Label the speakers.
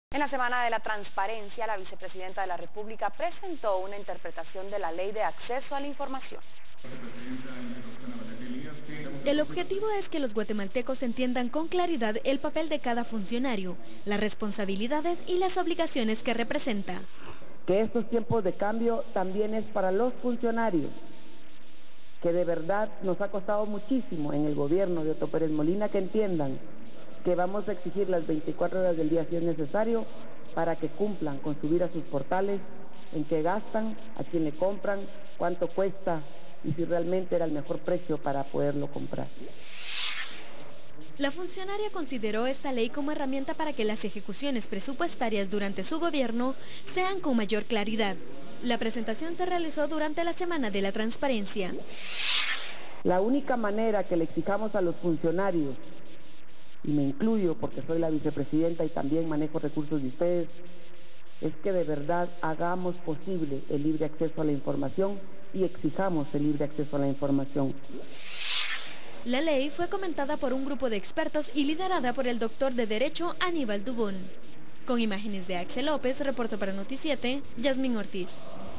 Speaker 1: En la Semana de la Transparencia, la vicepresidenta de la República presentó una interpretación de la Ley de Acceso a la Información.
Speaker 2: El objetivo es que los guatemaltecos entiendan con claridad el papel de cada funcionario, las responsabilidades y las obligaciones que representa.
Speaker 3: Que estos tiempos de cambio también es para los funcionarios, que de verdad nos ha costado muchísimo en el gobierno de Otto Pérez Molina que entiendan que vamos a exigir las 24 horas del día si es necesario para que cumplan con subir a sus portales en qué gastan, a quién le compran, cuánto cuesta y si realmente era el mejor precio para poderlo comprar.
Speaker 2: La funcionaria consideró esta ley como herramienta para que las ejecuciones presupuestarias durante su gobierno sean con mayor claridad. La presentación se realizó durante la Semana de la Transparencia.
Speaker 3: La única manera que le exijamos a los funcionarios, y me incluyo porque soy la vicepresidenta y también manejo recursos de ustedes, es que de verdad hagamos posible el libre acceso a la información y exijamos el libre acceso a la información.
Speaker 2: La ley fue comentada por un grupo de expertos y liderada por el doctor de Derecho Aníbal Dubón. Con imágenes de Axel López, reportó para Noti7, Yasmín Ortiz.